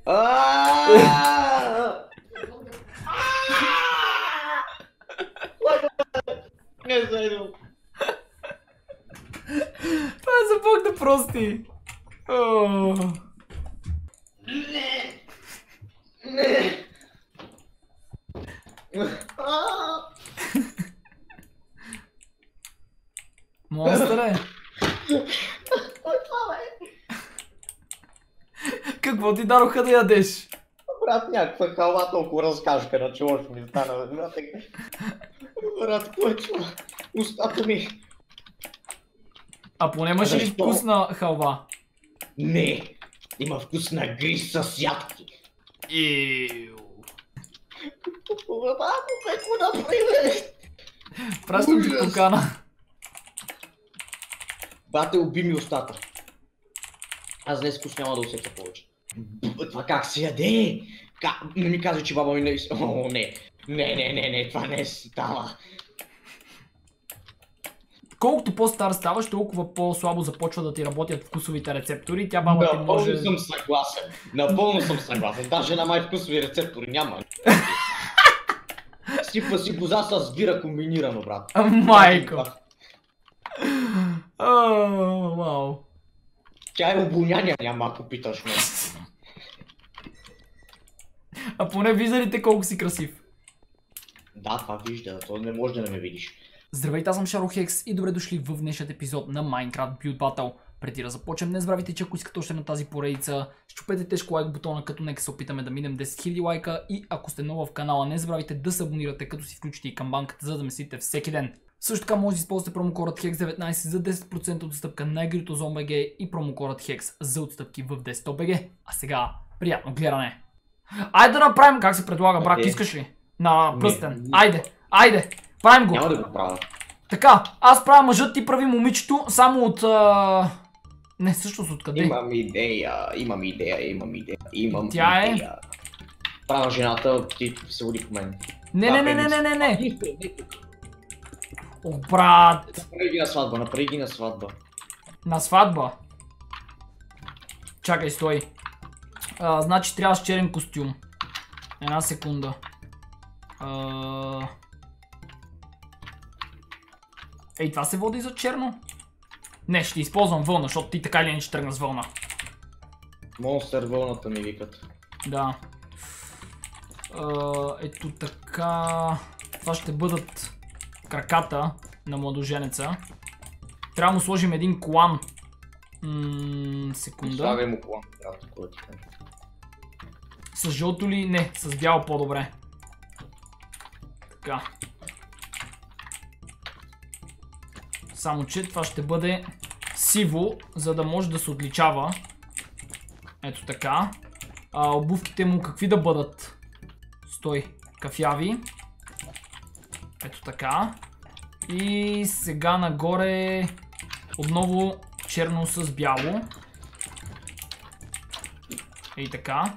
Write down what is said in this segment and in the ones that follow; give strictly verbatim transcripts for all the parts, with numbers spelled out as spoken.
Не зайдем. Това е за Бог да прости. Не. Не. Монстър е. Какво ти дадоха да ядеш? Брат, някаква халва толкова разкажка на чолошо ми стана. Брат, какво е това? Устата ми. А поне имаш ли вкусна халва? Не, има вкус на гриз с ядки. Иу. Малко пеко например. Пращам ти покана. Бате, уби ми устата. Аз днес вкус няма да усетя повече. Това как се яде? Как? Не ми казвай, че баба ми не... О, не. Не, не, не, не, това не става. Колкото по-стар ставаш, толкова по-слабо започва да ти работят вкусовите рецептори. Тя баба ти може... Напълно съм съгласен. Напълно съм съгласен. Даже на май вкусови рецептори няма. Сипва си коза с бира комбинирано, брат. Майко! Вау. Тя е обоняня, няма ако питаш ме. А поне виждалите колко си красив. Да, това вижда, то не може да не ме видиш. Здравейте, аз съм ShadowHex и добре дошли в днешният епизод на Minecraft Build Battle. Преди да започнем, не забравяйте, че ако искате още на тази поредица, щупете тежко лайк бутона, като нека се опитаме да минем десет хиляди лайка, и ако сте нова в канала, не забравяйте да се абонирате, като си включите и камбанката, за да месите всеки ден. Също така може да използвате промокодът хекс деветнайсет за десет процента отстъпка на игрито зон точка би джи и промокодът HEX за отстъпки в десет точка би джи. А сега, приятно гледане! Айде да направим как се предлага, брак, okay. Искаш ли? На пръстен. Айде, айде, правим го. Няма да го правя. Така, аз правя мъжът, ти прави момичето, само от... А... Не, всъщност откъде? Имам идея, имам идея, имам идея, имам Тя е... идея. Правя жената, ти се води по мен. Не, не, не, не, не, не, не. О, брат. Направи ги на сватба, направи ги на сватба. На сватба? Чакай, стой. А, значи трябва с черен костюм. Една секунда. А... Ей, това се води за черно? Не, ще използвам вълна, защото ти така или иначе тръгна с вълна. Монстър вълната ми викат. Да. А, ето така... Това ще бъдат краката на младоженеца. Трябва да му сложим един колан. М, секунда. Слагай му колан, брат, кой ти кажа. С жълто ли? Не, с бяло по-добре. Така. Само че това ще бъде сиво, за да може да се отличава. Ето така. А, обувките му какви да бъдат? Стой. Кафяви. Ето така. И сега нагоре отново черно с бяло. Ей така.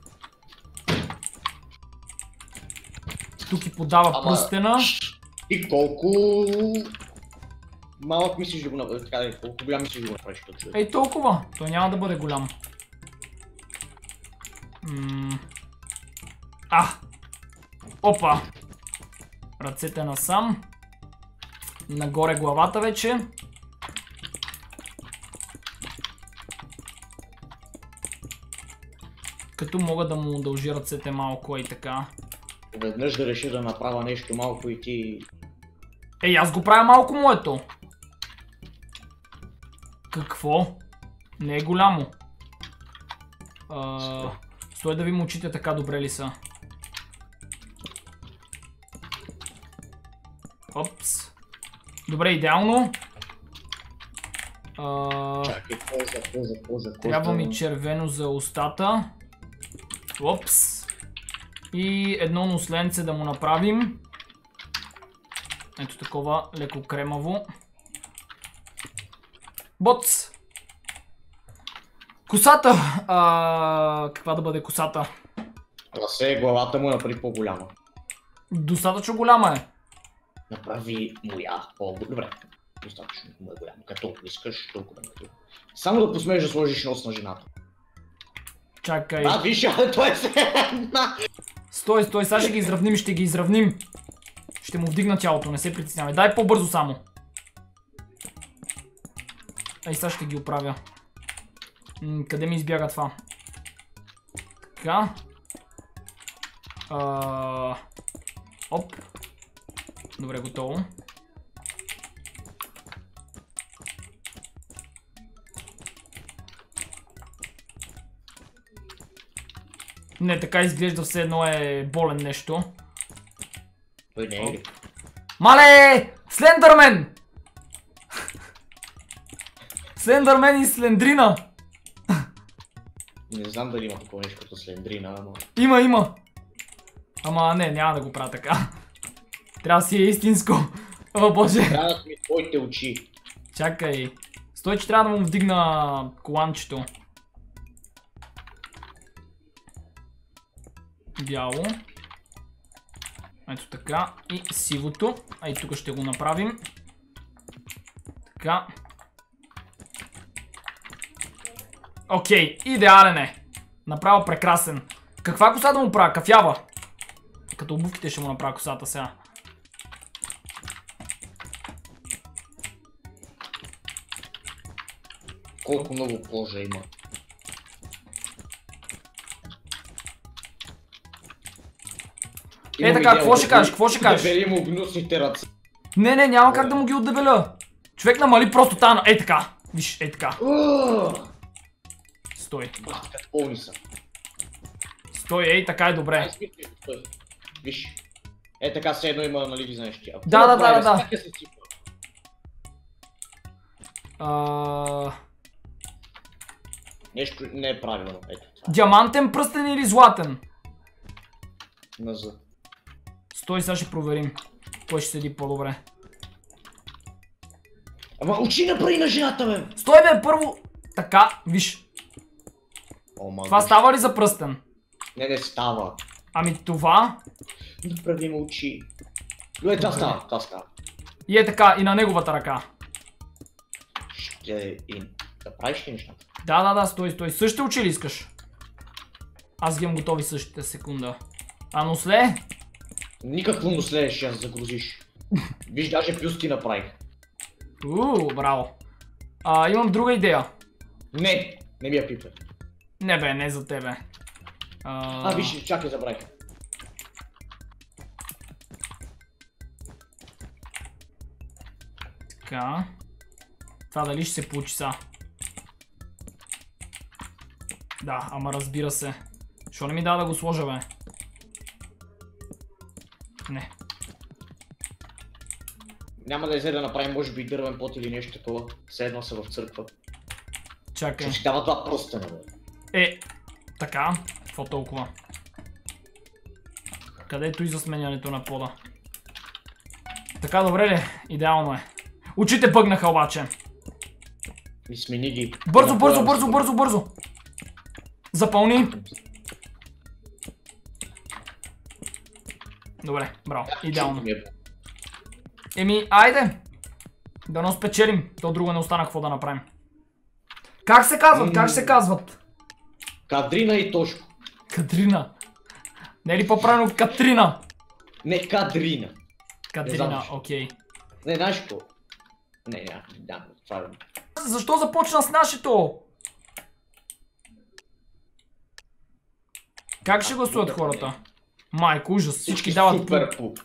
Тук и подава Ама... пръстена. И колко... Малък мислиш да го направиш, така да, колко голям мислиш да го направиш като човек? Ей, толкова. Той няма да бъде голям. М а! Опа! Ръцете насам. Нагоре главата вече. Като мога да му удължи ръцете малко и така. Веднъж да реши да направя нещо малко и ти... Ей, аз го правя малко моето. Какво? Не е голямо. А, стой да ви мочите така добре ли са. Опс. Добре, идеално. А, Чакай, кожа, кожа, кожа, кожа. Трябва ми червено за устата. Опс. И едно носленце да му направим. Ето такова леко кремаво. Боц! Косата! А, каква да бъде косата? Расе, главата му направи по-голяма. Достатъчно голяма е. Направи моя по-добре. Достатъчно му е голяма. Като искаш, толкова да направи. Само да посмееш да сложиш нос на жената. Чакай. А, виж, той е седна. Стой, стой, сега ще ги изравним, ще ги изравним. Ще му вдигна тялото, не се притеснявай. Дай по-бързо само. Ай, сега ще ги оправя. М, къде ми избяга това? Така. А... Оп. Добре, готово. Не, така изглежда все едно е болен нещо. Той не е ли? Мале! Слендърмен! Слендърмен и Слендрина! Не знам дали има такова нещо като Слендрина, но... Има, има! Ама не, няма да го правя така. Трябва да си е истинско. О, боже! Трябва да ми твоите очи. Чакай. Стой, че трябва да му вдигна коланчето. Бяло. Ето така. И сивото. А и тук ще го направим. Така. Окей, идеален е. Направо прекрасен. Каква коса да му правя? Кафява. Като обувките ще му направя косата сега. Колко много кожа има. Е така, какво ще кажеш? Какво ще кажеш? Дебели му гнусните ръце. Не, не, няма как да му ги отдебеля. Човек намали просто тана. Е така. Виж, е така. Стой. Батка, пълни са. Стой, ей така е добре. Стой. Виж. Е така все едно има, нали ги знаеш ти. Да, да, да, да. А... Нещо не е правилно. Ето това. Диамантен пръстен или златен? На З. Стой, сега ще проверим. Кой ще седи по-добре. Ама очи направи на жената, бе! Стой, бе, първо. Така, виж. О, ма, Това виж. става ли за пръстен? Не, не става. Ами това. Направи му очи. Е, това става, това става. И е така, и на неговата ръка. Ще и... Да правиш ли нещата? Да, да, да, стой, стой. Същите очи ли искаш? Аз ги имам готови същите, секунда. А носле? Никакво носле ще я загрузиш. Виж, даже бюсти направих. Ууу, браво. А, имам друга идея. Не, не ми я пипе. Не бе, не за тебе. А, А, виж, чакай, забравих. Така. Това дали ще се получи са? Да, ама разбира се. Що не ми дава да го сложа, бе? Не. Няма да излезе да направим, може би, дървен пот или нещо такова. Все едно са в църква. Чакай. Ще си дава това пръстена, бе. Е, така. Какво толкова? Където и за сменянето на пода? Така, добре ли? Идеално е. Очите бъгнаха обаче. И смени ги. Бързо, бързо, бързо, бързо, бързо. Запълни. Добре, браво. Идеално. Еми, айде. Да не спечелим. То друго не остана какво да направим. Как се казват? Как се казват? Кадрина и Тошко. Катрина. Не е ли по-правилно Катрина? Не, Кадрина. Катрина, окей. Не, знаеш какво? Не, не, да, това е. Защо започна с нашето? Как ще гласуват хората? Майко, ужас. Всички дават супер пуп.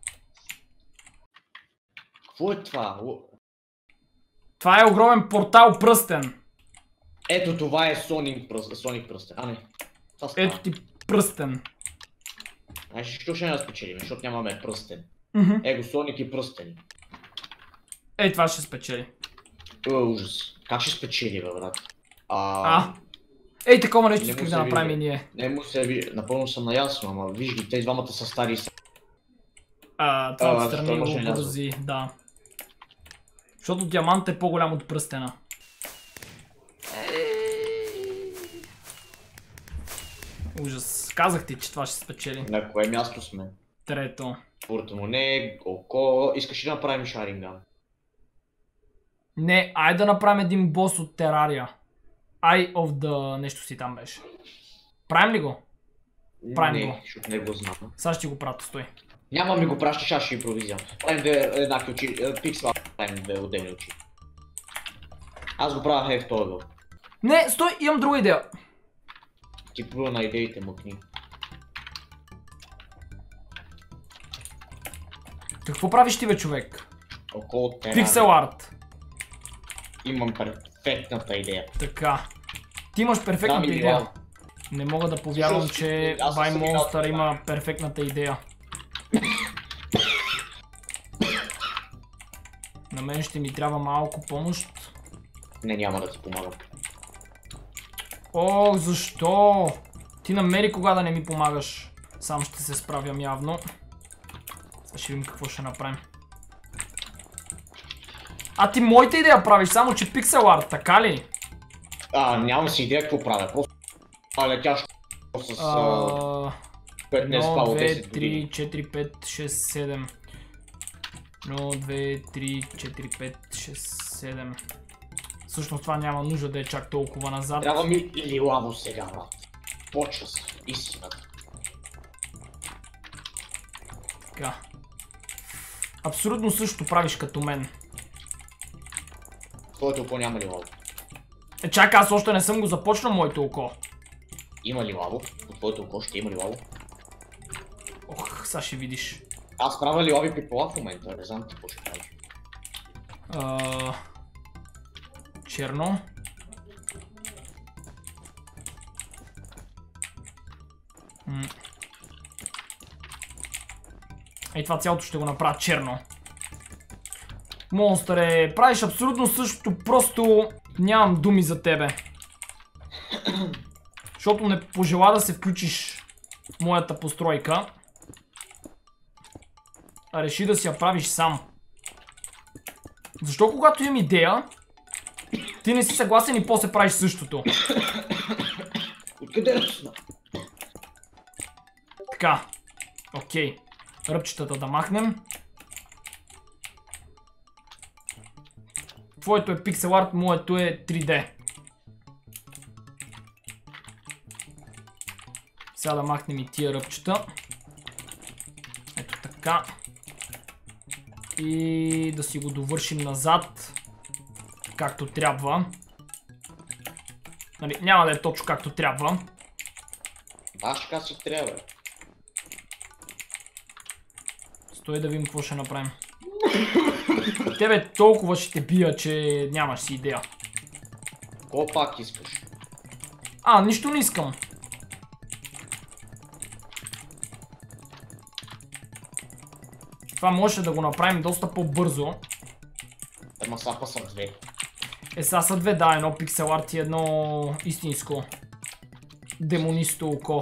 Какво е това? Това е огромен портал пръстен. Ето това е Соник пръстен. Соник пръстен. А, не. Това става. Ето ти пръстен. Знаеш, защо ще не да спечелим? Защото нямаме пръстен. Мгм. Его, Соник и пръстени. Ей, това ще спечели. Е, ужас. Как ще спечели, бе, брат? А... А. Ей, такова нещо Не исках му да се направим и вижда. ние. Не му се ви... Напълно съм наясно, ама виж ги, тези двамата са стари. са- А, това А, отстрани защо го имаше лязо? бързи, да. Защото диамант е по-голям от пръстена. Ужас. Казах ти, че това ще спечели. На кое място сме? Трето. Портмоне, око... Искаш ли да направим шаринган? Не, айде да направим един бос от Терария. Eye of the... нещо си там беше. Правим ли го? Правим не, го. защото не го знам. Сега ще ти го пратя, стой. Няма ми го пращаш, аз ще импровизирам. Правим две еднакви очи, пиксела, правим две отделни очи. Аз го правя хей в този гъл. Не, стой, имам друга идея. Ти плюва на идеите му книги. Какво правиш ти, бе, човек? Около терара. Пиксел арт. Имам перфектната идея. Така. Ти имаш перфектната Да, ми идея. глава. Не мога да повярвам, Всъщност, че аз съм By си Monster играл има перфектната идея. На мен ще ми трябва малко помощ. Не, няма да ти помагам. О, защо? Ти намери кога да не ми помагаш. Сам ще се справям явно. Сега ще видим какво ще направим. А ти моята идея правиш, само че пиксел арт, така ли? А, нямам си идея какво правя. Просто летящо с А, пет не спало едно, две, десет три, години. четири, пет, шест, седем. едно, две, три, четири, пет, шест, седем. Всъщност това няма нужда да е чак толкова назад. Трябва ми лилаво сега, брат. Почва се. Истината. Така. Абсолютно същото правиш като мен. Твоето око няма лилаво. Е, чакай, аз още не съм го започнал моето око. Има лилаво. От твоето око ще има лилаво. Ох, сега ще видиш. Аз правя лилави пипала в момента. Не знам какво ще правиш. А... Черно. М. Ей, това цялото ще го направя черно. Монстъре, правиш абсолютно същото, просто нямам думи за тебе. Защото не пожела да се включиш в моята постройка. А реши да си я правиш сам. Защо когато имам идея, ти не си съгласен и после правиш същото? Откъде да сна? Така. Окей. Ръбчетата да махнем. Твоето е пиксел арт, моето е три Д. Сега да махнем и тия ръбчета. Ето така. И да си го довършим назад. Както трябва. Нали, няма да е точно както трябва. Аз така си трябва. Стой да видим какво ще направим. Тебе толкова ще те бия, че нямаш си идея. Какво пак искаш? А, нищо не искам. Това може да го направим доста по-бързо. Ема сапа съм две. Е, сега са две, да, едно пиксел арт и едно истинско демонисто око.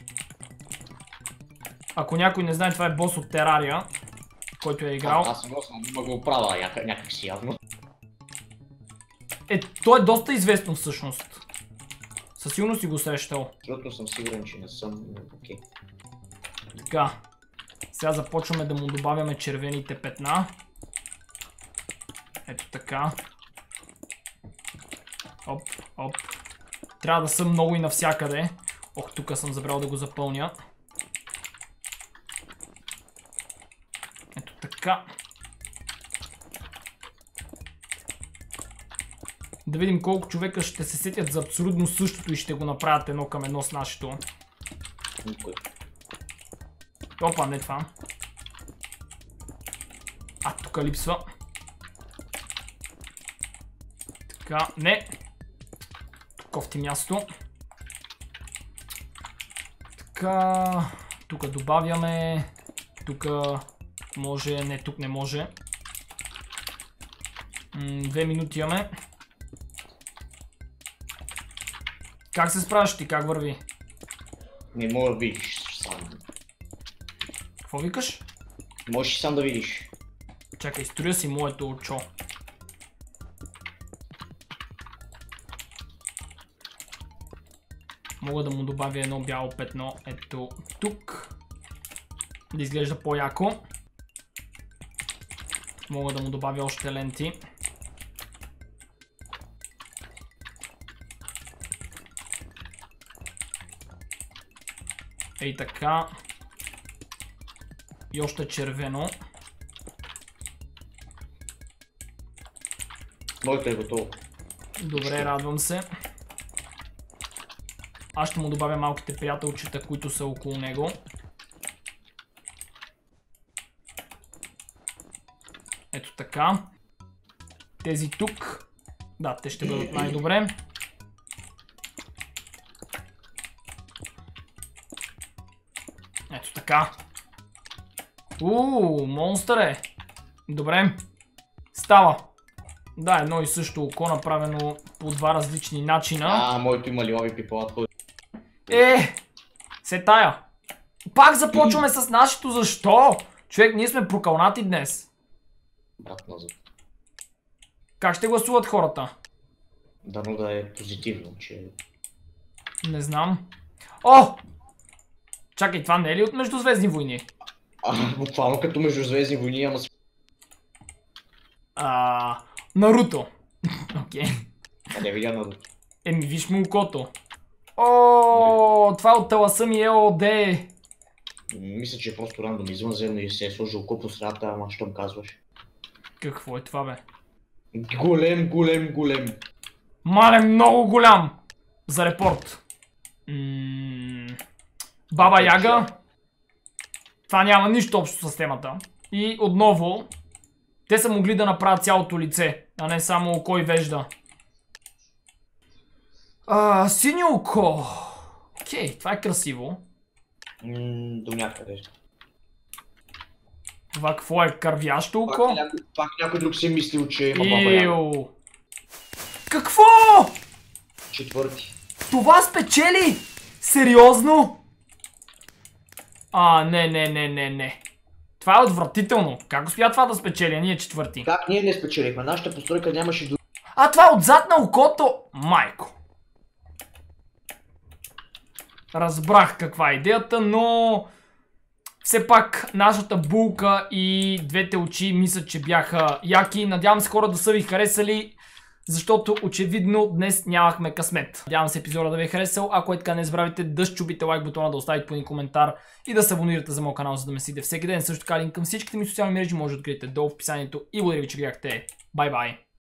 Ако някой не знае, това е бос от Терария, който е играл. А, аз съм го съм да го оправя някак, някак си явно. Е, то е доста известно всъщност. Със сигурност си го срещал. Защото съм сигурен, че не съм. Окей. Така. Сега започваме да му добавяме червените петна. Ето така. Оп, оп. Трябва да съм много и навсякъде. Ох, тук съм забрал да го запълня. Ето така. Да видим колко човека ще се сетят за абсолютно същото и ще го направят едно към едно с нашето. Никой. Опа, не това. А, тук липсва. Така, не. Кофти място. Така, тук добавяме. Тук може, не, тук не може. М, две минути имаме. Как се справяш ти? Как върви? Не мога да видиш сам. Какво викаш? Можеш и сам да видиш. Чакай, строя си моето очо. Мога да му добавя едно бяло петно, ето тук. Да изглежда по-яко. Мога да му добавя още ленти. Ей така. И още червено. Моето е готово. Добре, радвам се. Аз ще му добавя малките приятелчета, които са около него. Ето така. Тези тук. Да, те ще бъдат най-добре. Ето така. Ууу, монстър е. Добре. Става. Да, едно и също око, направено по два различни начина. А, моето има лилави пипала. Е, се тая. Пак започваме с нашето защо? Човек, ние сме прокълнати днес. Брат назад. Как ще гласуват хората? Дано да е позитивно, че... Не знам. О! Чакай, това не е ли от Междузвездни войни? А, буквално като Междузвездни войни, ама с... А, Наруто. Окей. Къде видя Наруто? Еми, виж му окото. О, това е от Таласъми ЕОД. Мисля, че е просто рандомизъм, вземно и се е сложил око по средата, ама щом казваш. Какво е това, бе? Голем, голем, голем. Мале, много голям. За репорт. М, Баба Яга. Това няма нищо общо с темата. И отново, те са могли да направят цялото лице, а не само око и вежда. А, синьо око. Окей, това е красиво. М, до някъде. Това какво е? Кървящо Пак око? някой, пак някой друг си е мислил, че има баба Яга. Иу. Какво? Четвърти. Това спечели? Сериозно? А, не, не, не, не, не. Това е отвратително. Как успя това да спечели, а ние четвърти? Как ние не спечелихме? Нашата постройка нямаше до... А това е отзад на окото. Майко. Разбрах каква е идеята, но... Все пак нашата булка и двете очи мисля, че бяха яки. Надявам се хора да са ви харесали, защото очевидно днес нямахме късмет. Надявам се епизода да ви е харесал. Ако е така, не забравяйте да щупите лайк бутона, да оставите по един коментар и да се абонирате за моят канал, за да ме следите всеки ден. Също така линк към всичките ми социални мрежи може да откриете долу в описанието. И благодаря ви, че гледахте. Бай-бай!